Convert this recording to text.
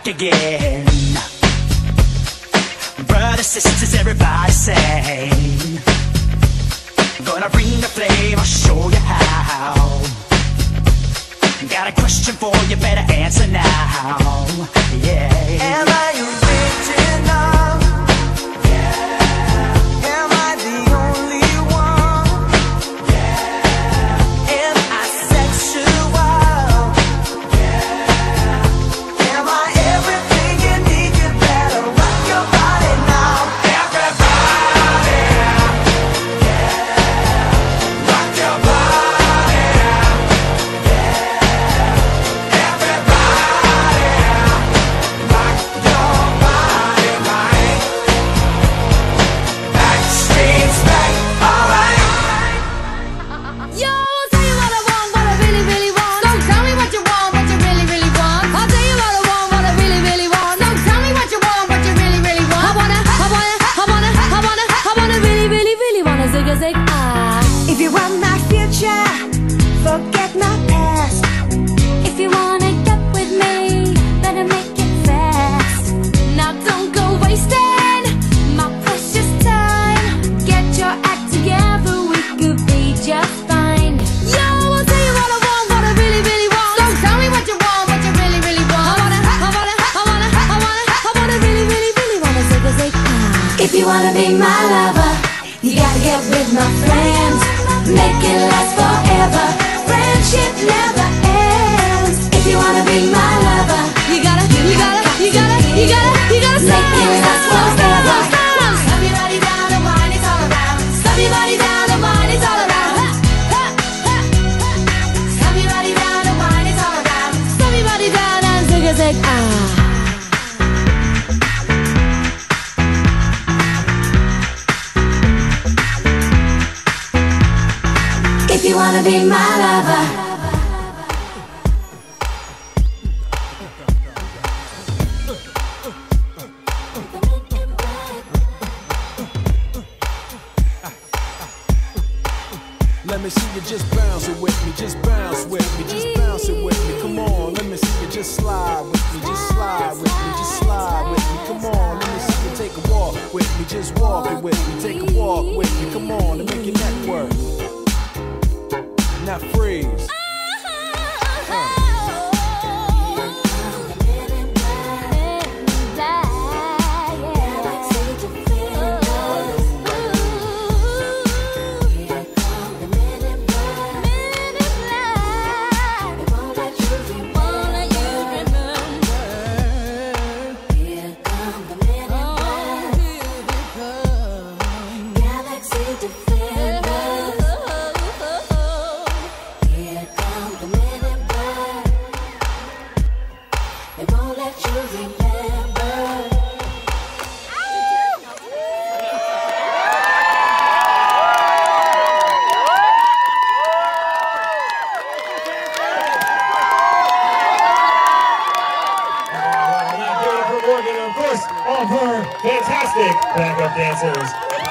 back again. Brothers, sisters, everybody sing. Gonna bring the flame, I'll show you how. Got a question for you, better answer now. Yeah. Am I original? Yeah. Am I the only one? Yeah. Am I sexual? Yeah. Am I everything you need? You better rock your body now. Everybody, yeah. Rock your body, yeah. Everybody, rock your body right. Backstreet's back, alright. Yo, I'll tell you what I want, what I really, really want. So tell me what you want, what you really, really want. I'll tell you what I want, what I really, really want. So tell me what you want, what you really, really want. I wanna really, really, really wanna zig a zig ah. If you want my future, forget my past. If you wanna get with me, better make it fast. Now don't go wasting my precious time. Get your act together, we could be just fine. Yo, I'll tell you what I want, what I really, really want. So tell me what you want, what you really, really want. I wanna really, really, really wanna zig a zig ah. If you wanna be my lover, you gotta get with my friends. Make it last forever. Friendship never ends. If you wanna be my lover, You gotta make it last forever. Stop your body down, the wine is all around. Stop your body down, the wine is all around. Stop your body down, the wine is all around. Stop your body down and zig a zig ah. If you wanna be my lover, let me see you just bounce it with me, just bounce with me, just bounce it with me. Come on, let me see you just slide with me, just slide with me, just slide with me. Come on, let me see you take a walk with me, just walk it with me, take a walk with me. Come on, and make your neck work. Now freeze. Morgan, of course, all of her fantastic backup dancers.